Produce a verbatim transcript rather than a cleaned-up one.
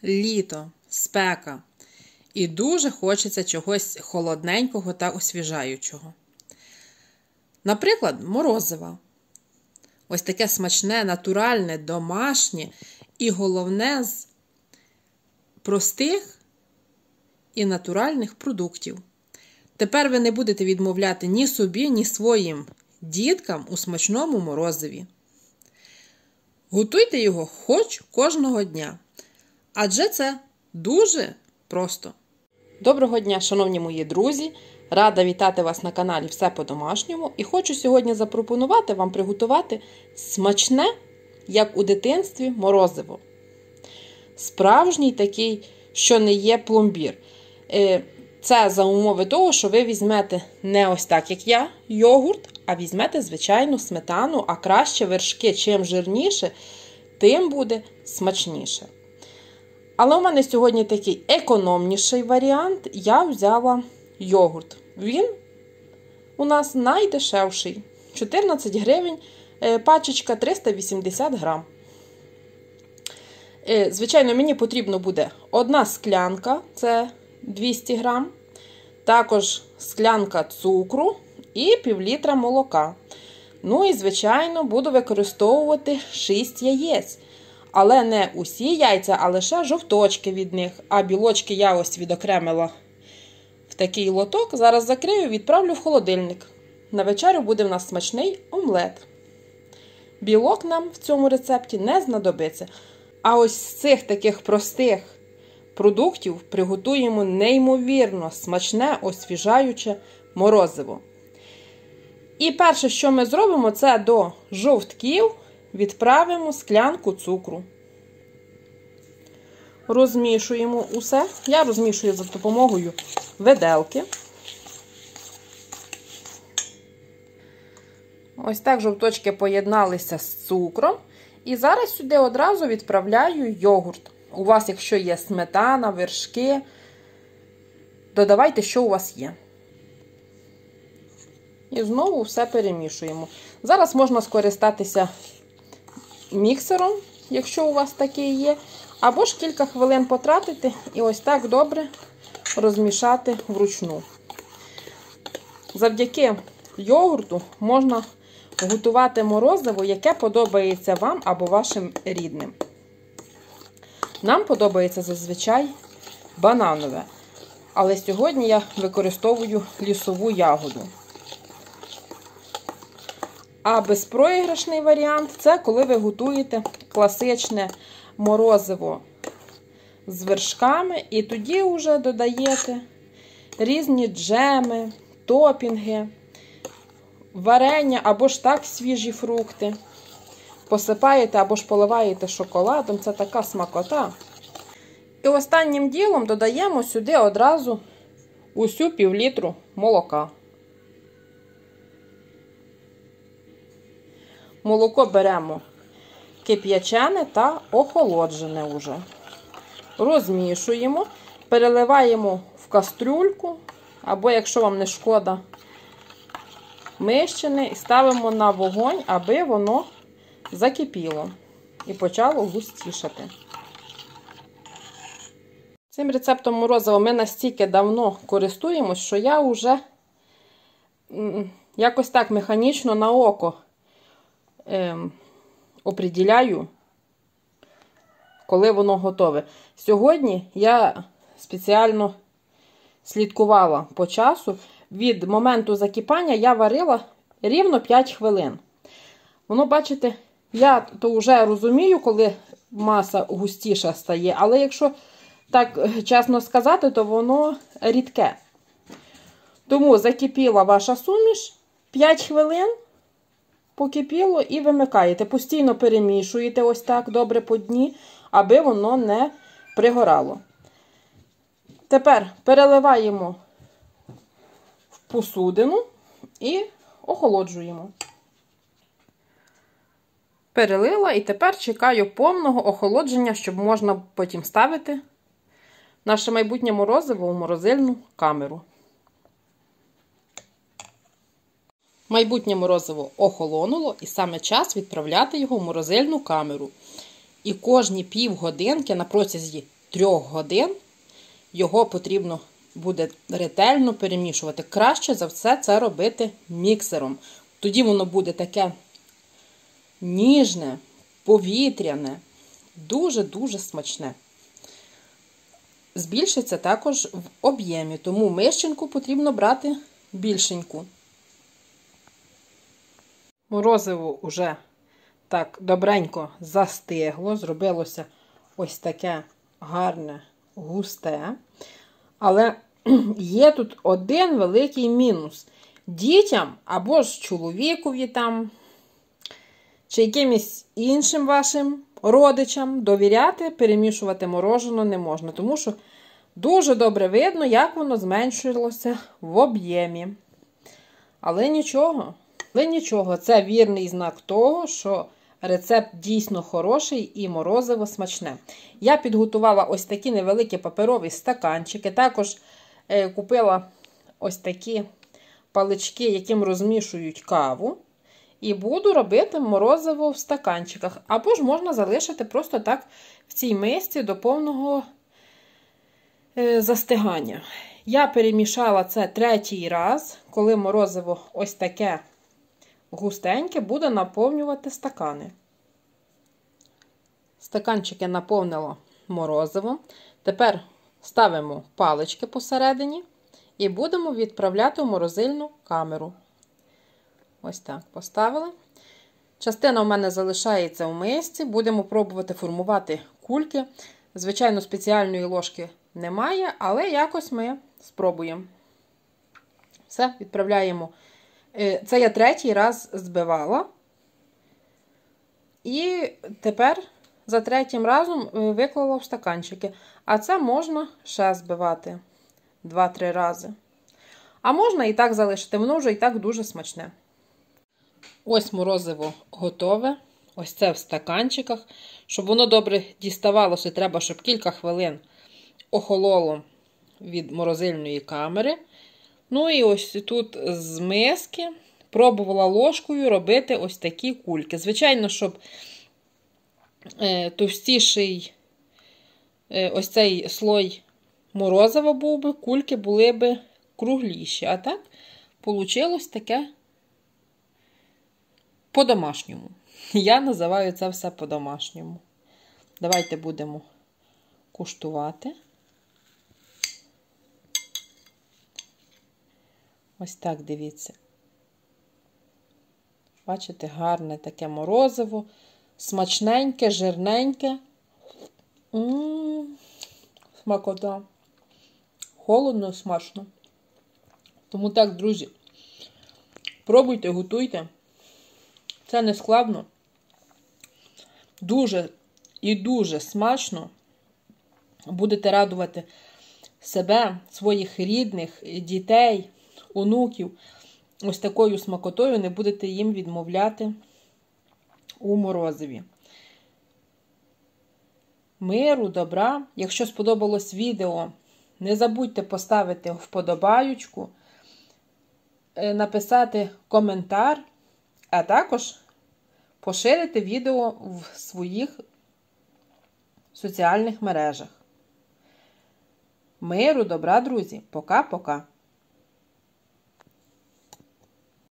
літо, спека. І дуже хочеться чогось холодненького та освіжаючого. Наприклад, морозива. Ось таке смачне, натуральне, домашнє і головне з простих і натуральних продуктів. Тепер ви не будете відмовляти ні собі, ні своїм діткам у смачному морозиві. Готуйте його хоч кожного дня, адже це дуже просто. Доброго дня, шановні мої друзі! Рада вітати вас на каналі Все по-домашньому і хочу сьогодні запропонувати вам приготувати смачне, як у дитинстві, морозиво. Справжній такий, що не є пломбір. Це за умови того, що ви візьмете не ось так, як я, йогурт, а візьмете звичайну сметану, а краще вершки. Чим жирніше, тим буде смачніше. Але у мене сьогодні такий економніший варіант. Я взяла йогурт. Він у нас найдешевший. чотирнадцять гривень, пачечка триста вісімдесят грам. Звичайно, мені потрібно буде одна склянка, це двісті грам. Також склянка цукру і пів літра молока. Ну і, звичайно, буду використовувати шість яєць. Але не усі яйця, а лише жовточки від них. А білочки я ось відокремила в такий лоток. Зараз закрию і відправлю в холодильник. На вечерю буде в нас смачний омлет. Білок нам в цьому рецепті не знадобиться. А ось з цих таких простих продуктів приготуємо неймовірно смачне, освіжаюче морозиво. І перше, що ми зробимо, це до жовтків відправимо склянку цукру. Розмішуємо усе. Я розмішую за допомогою виделки. Ось так жовточки поєдналися з цукром. І зараз сюди одразу відправляю йогурт. У вас, якщо є сметана, вершки, додавайте, що у вас є. І знову все перемішуємо. Зараз можна скористатися міксером, якщо у вас такий є. Або ж кілька хвилин потратити і ось так добре розмішати вручну. Завдяки йогурту можна готувати морозиво, яке подобається вам або вашим рідним. Нам подобається зазвичай бананове. Але сьогодні я використовую лісову ягоду. А безпроіграшний варіант – це коли ви готуєте класичне морозиво з вершками. І тоді вже додаєте різні джеми, топінги, варення або ж так свіжі фрукти. Посипаєте або ж поливаєте шоколадом. Це така смакота. І останнім ділом додаємо сюди одразу усю півлітру молока. Молоко беремо кип'ячене та охолоджене уже. Розмішуємо, переливаємо в кастрюльку, або, якщо вам не шкода, мищене, і ставимо на вогонь, аби воно закипіло і почало густішати. Цим рецептом морозива ми настільки давно користуємось, що я вже якось так механічно на око ем, оприділяю, коли воно готове. Сьогодні я спеціально слідкувала по часу. Від моменту закипання я варила рівно п'ять хвилин. Воно, бачите, я то вже розумію, коли маса густіша стає, але якщо так чесно сказати, то воно рідке. Тому закипіла ваша суміш, п'ять хвилин покипіло і вимикаєте. Постійно перемішуєте ось так добре по дні, аби воно не пригорало. Тепер переливаємо в посудину і охолоджуємо. Перелила і тепер чекаю повного охолодження, щоб можна потім ставити наше майбутнє морозиво у морозильну камеру. Майбутнє морозиво охолонуло і саме час відправляти його в морозильну камеру. І кожні півгодинки на протязі трьох годин його потрібно буде ретельно перемішувати. Краще за все це робити міксером. Тоді воно буде таке ніжне, повітряне, дуже-дуже смачне. Збільшиться також в об'ємі, тому мишчинку потрібно брати більшеньку. Морозиво вже так добренько застигло, зробилося ось таке гарне, густе. Але є тут один великий мінус. Дітям або ж чоловікові там, чи якимось іншим вашим родичам довіряти, перемішувати морожено не можна, тому що дуже добре видно, як воно зменшилося в об'ємі. Але нічого, але нічого, це вірний знак того, що рецепт дійсно хороший і морозиво смачне. Я підготувала ось такі невеликі паперові стаканчики, також е, купила ось такі палички, яким розмішують каву. І буду робити морозиво в стаканчиках. Або ж можна залишити просто так в цій мисці до повного е, застигання. Я перемішала це третій раз, коли морозиво ось таке густеньке буде наповнювати стакани. Стаканчики наповнило морозиво. Тепер ставимо палички посередині і будемо відправляти в морозильну камеру. Ось так поставили. Частина в мене залишається в мисці. Будемо пробувати формувати кульки. Звичайно, спеціальної ложки немає, але якось ми спробуємо. Все, відправляємо. Це я третій раз збивала. І тепер за третім разом виклала в стаканчики. А це можна ще збивати два-три рази. А можна і так залишити, воно вже і так дуже смачне. Ось морозиво готове. Ось це в стаканчиках. Щоб воно добре діставалося, треба, щоб кілька хвилин охололо від морозильної камери. Ну і ось тут з миски пробувала ложкою робити ось такі кульки. Звичайно, щоб е, товстіший е, ось цей слой морозива був би, кульки були би кругліші. А так, вийшло таке по-домашньому. Я називаю це все по-домашньому. Давайте будемо куштувати. Ось так, дивіться. Бачите, гарне таке морозиво, смачненьке, жирненьке. М-м-м, смакота. Холодно, смачно. Тому так, друзі, пробуйте, готуйте. Це не складно. Дуже і дуже смачно. Будете радувати себе, своїх рідних, дітей, онуків. Ось такою смакотою не будете їм відмовляти у морозиві. Миру, добра. Якщо сподобалось відео, не забудьте поставити вподобаючку, написати коментар, а також поширити відео в своїх соціальних мережах. Миру, добра, друзі. Пока-пока.